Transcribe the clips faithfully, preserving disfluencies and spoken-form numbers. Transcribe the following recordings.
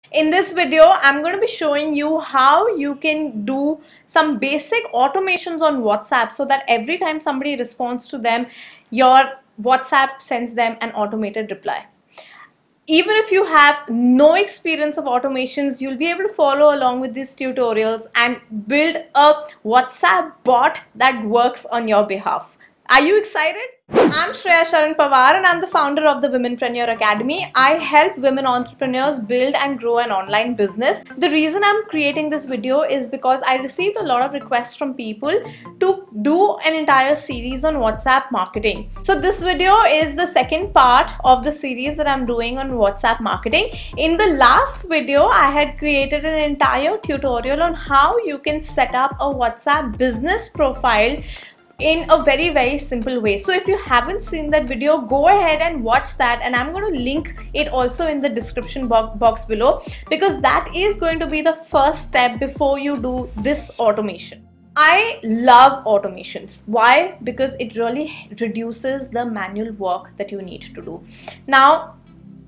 In this video, I'm going to be showing you how you can do some basic automations on WhatsApp so that every time somebody responds to them, your WhatsApp sends them an automated reply. Even if you have no experience of automations, you'll be able to follow along with these tutorials and build a WhatsApp bot that works on your behalf. Are you excited? I'm Shreya Sharan Pawar and I'm the founder of the Womenpreneur Academy. I help women entrepreneurs build and grow an online business. The reason I'm creating this video is because I received a lot of requests from people to do an entire series on WhatsApp marketing. So this video is the second part of the series that I'm doing on WhatsApp marketing. In the last video, I had created an entire tutorial on how you can set up a WhatsApp business profile in a very very simple way. So if you haven't seen that video, go ahead and watch that, and I'm going to link it also in the description box below, because that is going to be the first step before you do this automation. I love automations. Why? Because it really reduces the manual work that you need to do. Now,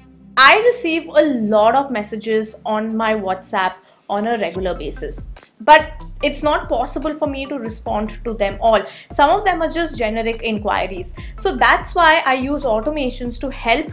I receive a lot of messages on my WhatsApp on a regular basis, but it's not possible for me to respond to them all. Some of them are just generic inquiries. So that's why I use automations to help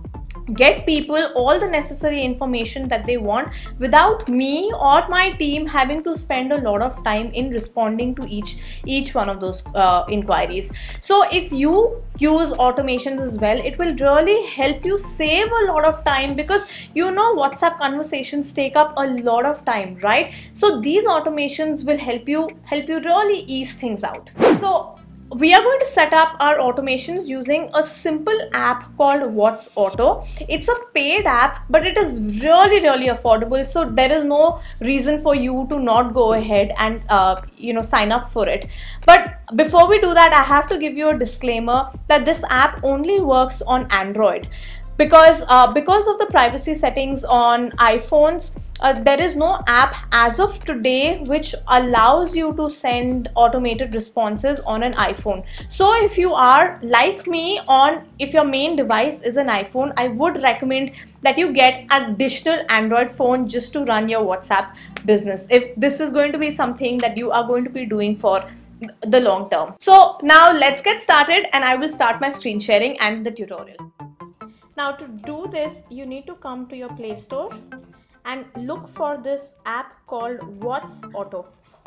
get people all the necessary information that they want without me or my team having to spend a lot of time in responding to each each one of those uh, inquiries. So if you use automations as well, it will really help you save a lot of time, because you know WhatsApp conversations take up a lot of time, right? So these automations will help you help you really ease things out. So we are going to set up our automations using a simple app called whatsauto. It's a paid app, but it is really really affordable, so there is no reason for you to not go ahead and uh, you know sign up for it. But before we do that, I have to give you a disclaimer that this app only works on Android, because uh, because of the privacy settings on iPhones. Uh, there is no app as of today which allows you to send automated responses on an iPhone. So if you are like me, on if your main device is an iPhone, I would recommend that you get an additional Android phone just to run your WhatsApp business, if this is going to be something that you are going to be doing for the long term. So now let's get started, and I will start my screen sharing and the tutorial. Now to do this, you need to come to your Play Store and look for this app called whatsauto.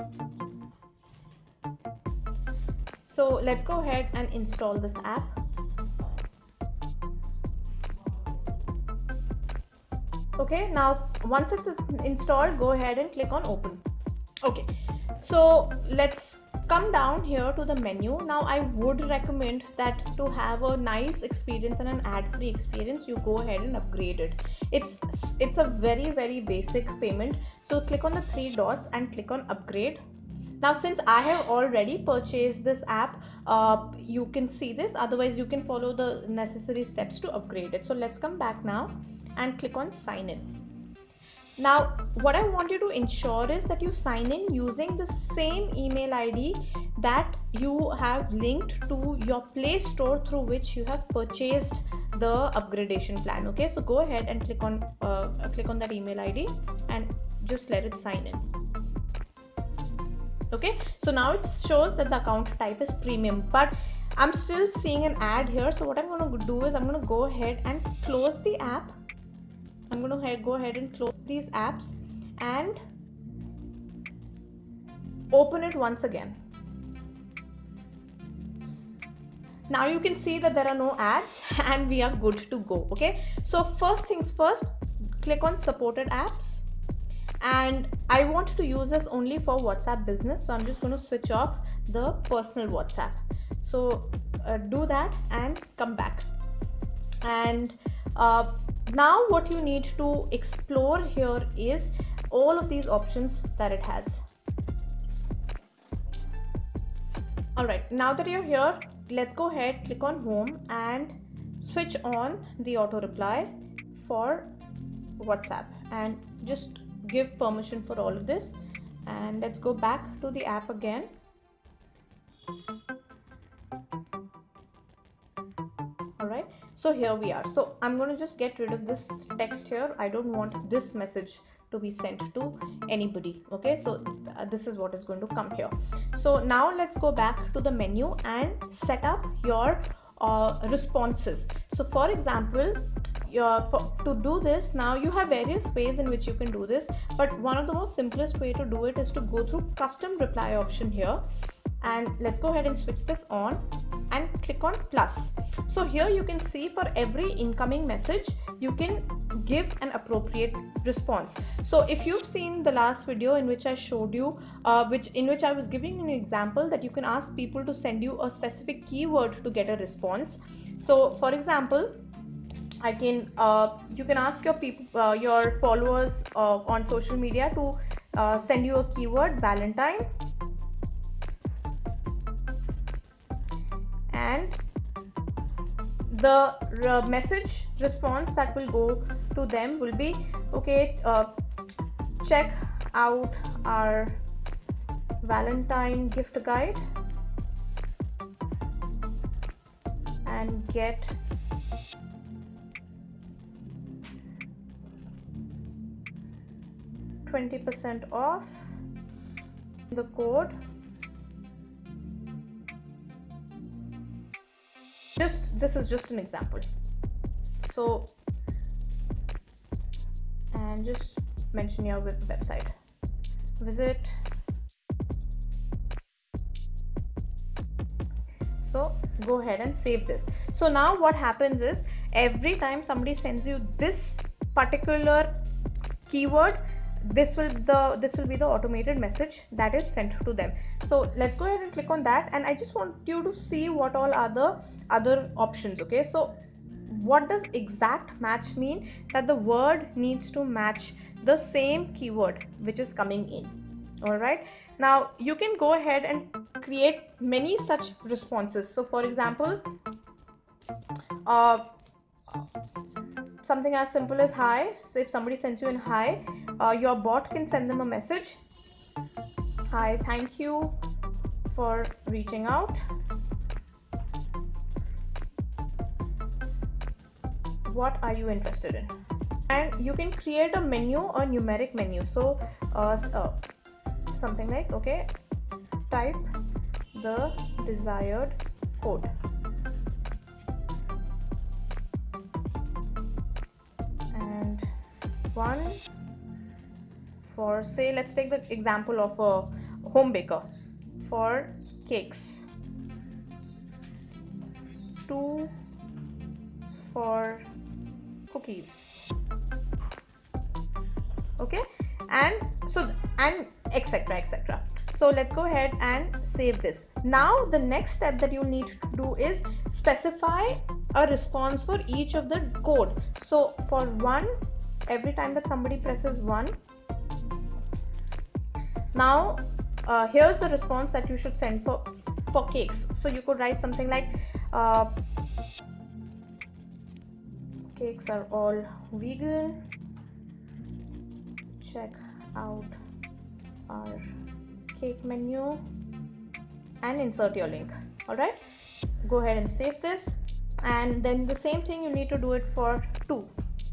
So let's go ahead and install this app. Okay, now once it's installed, go ahead and click on open. Okay, so let's come down here to the menu. Now I would recommend that to have a nice experience and an ad-free experience, you go ahead and upgrade it. It's it's a very very basic payment. So click on the three dots and click on upgrade. Now since I have already purchased this app, uh, you can see this, otherwise you can follow the necessary steps to upgrade it. So let's come back now and click on sign in. Now what I want you to ensure is that you sign in using the same email I D that you have linked to your Play Store through which you have purchased the upgradation plan. Okay, so go ahead and click on uh, click on that email I D and just let it sign in. Okay, so now it shows that the account type is premium, but I'm still seeing an ad here. So what I'm going to do is I'm going to go ahead and close the app. I'm going to go ahead and close these apps and open it once again. Now you can see that there are no ads and we are good to go. Okay, so first things first, click on supported apps, and I want to use this only for WhatsApp business, so I'm just going to switch off the personal WhatsApp. So uh, do that and come back. And uh, now what you need to explore here is all of these options that it has. Alright, now that you're here, let's go ahead, click on home and switch on the auto reply for WhatsApp, and just give permission for all of this. And let's go back to the app again. Alright, So here we are. So I'm going to just get rid of this text here. I don't want this message to be sent to anybody. Okay, so th this is what is going to come here. So now let's go back to the menu and set up your uh, responses. So for example, your, for, to do this, now you have various ways in which you can do this, but one of the most simplest way to do it is to go through custom reply option here. And let's go ahead and switch this on and click on plus. So here you can see for every incoming message you can give an appropriate response. So if you've seen the last video in which I showed you uh, which in which I was giving an example that you can ask people to send you a specific keyword to get a response. So for example, I can uh, you can ask your people uh, your followers uh, on social media to uh, send you a keyword Valentine, and the uh, message response that will go to them will be, okay, uh, check out our Valentine gift guide and get twenty percent off. The code, just this is just an example. So, and just mention your website, visit. So go ahead and save this. So now what happens is, every time somebody sends you this particular keyword, this will the this will be the automated message that is sent to them. So let's go ahead and click on that, and I just want you to see what all are the other options. Okay, so what does exact match mean? That the word needs to match the same keyword which is coming in. All right, now you can go ahead and create many such responses. So for example, uh something as simple as hi. So if somebody sends you in hi, uh, your bot can send them a message. Hi, thank you for reaching out. What are you interested in? And you can create a menu, a numeric menu. So uh, uh, something like, okay, type the desired code. One for, say, let's take the example of a home baker, for cakes. Two for cookies. Okay, and so and etc etc. So let's go ahead and save this. Now the next step that you need to do is specify a response for each of the code. So for one, every time that somebody presses one, now uh, here's the response that you should send for for cakes. So you could write something like uh, cakes are all vegan, check out our cake menu, and insert your link. All right, go ahead and save this, and then the same thing you need to do it for two.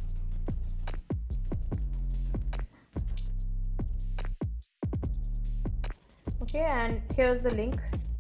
Okay, and here's the link.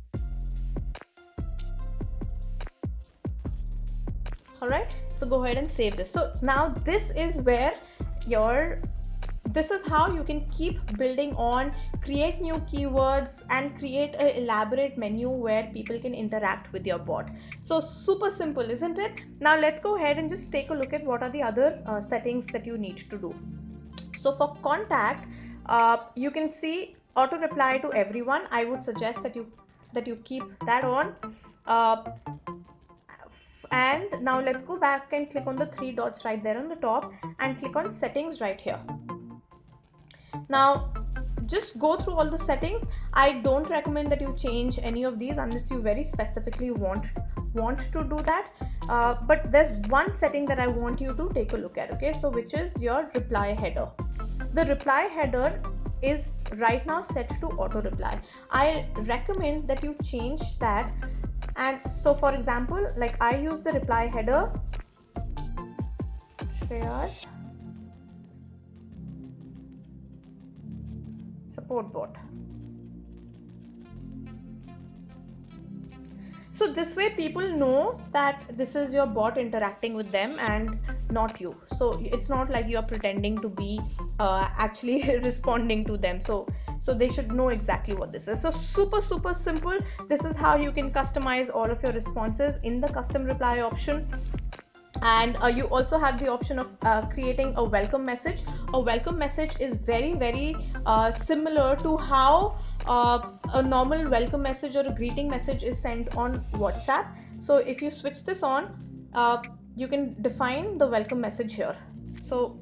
All right, so go ahead and save this. So now this is where your this is how you can keep building on, create new keywords, and create an elaborate menu where people can interact with your bot. So super simple, isn't it? Now let's go ahead and just take a look at what are the other uh, settings that you need to do. So for contact, uh, you can see auto reply to everyone. I would suggest that you that you keep that on. Uh, and now let's go back and click on the three dots right there on the top and click on settings right here. Now just go through all the settings. I don't recommend that you change any of these unless you very specifically want want to do that, uh, but there's one setting that I want you to take a look at. Okay, so which is your reply header. The reply header is right now set to auto reply. I recommend that you change that And so for example, like I use the reply header, Shreya's support bot. So this way people know that this is your bot interacting with them and not you. So it's not like you are pretending to be uh, actually responding to them. So so they should know exactly what this is. So super super simple. This is how you can customize all of your responses in the custom reply option. And uh, you also have the option of uh, creating a welcome message. A welcome message is very very uh, similar to how uh, a normal welcome message or a greeting message is sent on WhatsApp. So if you switch this on, uh, you can define the welcome message here. So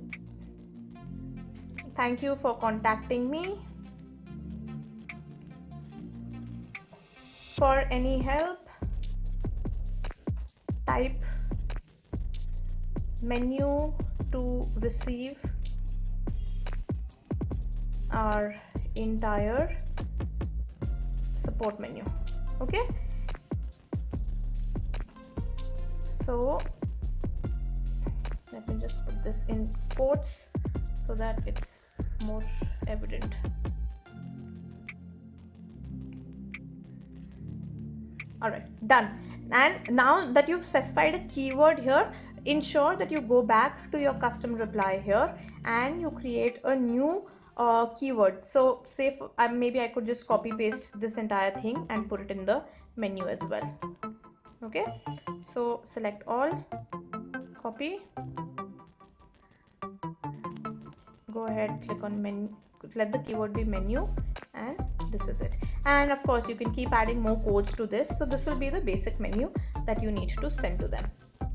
thank you for contacting me. For any help, type menu to receive our entire support menu. Okay, so let me just put this in quotes so that it's more evident. All right, done. And now that you've specified a keyword here, ensure that you go back to your custom reply here and you create a new uh, keyword. So say for, uh, maybe I could just copy paste this entire thing and put it in the menu as well. Okay, so select all, copy, go ahead, click on menu, let the keyword be menu, and this is it. And of course you can keep adding more codes to this. So this will be the basic menu that you need to send to them.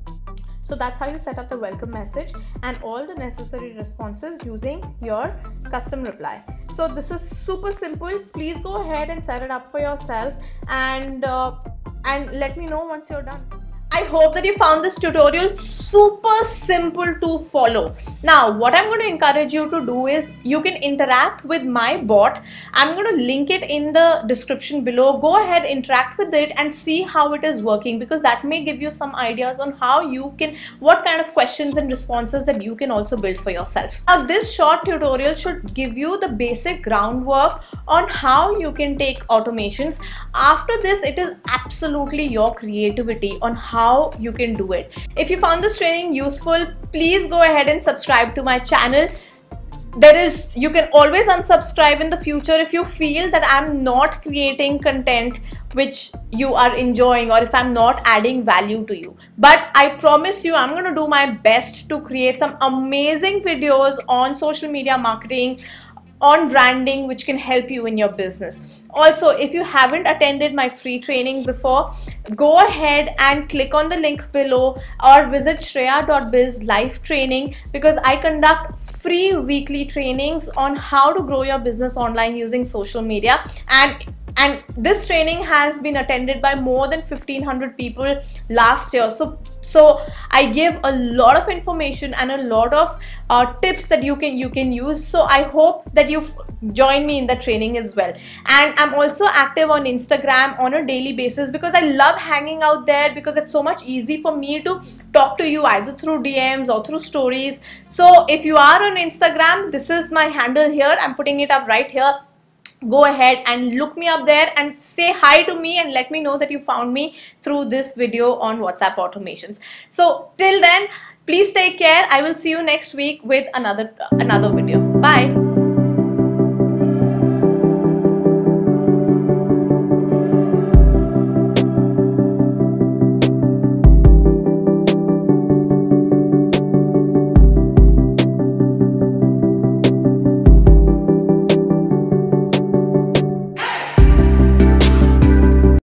So that's how you set up the welcome message and all the necessary responses using your custom reply. So this is super simple. Please go ahead and set it up for yourself, and uh, and let me know once you're done. I hope that you found this tutorial super simple to follow. Now what I'm going to encourage you to do is you can interact with my bot. I'm going to link it in the description below. Go ahead, interact with it and see how it is working, because that may give you some ideas on how you can, what kind of questions and responses that you can also build for yourself. Now this short tutorial should give you the basic groundwork on how you can take automations. After this, it is absolutely your creativity on how how you can do it. If you found this training useful, please go ahead and subscribe to my channel. There is, you can always unsubscribe in the future if you feel that I'm not creating content which you are enjoying, or if I'm not adding value to you. But I promise you, I'm going to do my best to create some amazing videos on social media marketing, on branding, which can help you in your business. Also, if you haven't attended my free training before, go ahead and click on the link below or visit shreya dot biz live training, because I conduct free weekly trainings on how to grow your business online using social media. And and this training has been attended by more than fifteen hundred people last year. So so I give a lot of information and a lot of uh, tips that you can you can use. So I hope that you join me in the training as well. And I'm also active on Instagram on a daily basis, because I love hanging out there, because it's so much easy for me to talk to you either through D Ms or through stories. So if you are on Instagram, this is my handle here. I'm putting it up right here. Go ahead and look me up there and say hi to me and let me know that you found me through this video on WhatsApp automations. So till then, please take care. I will see you next week with another another video. Bye.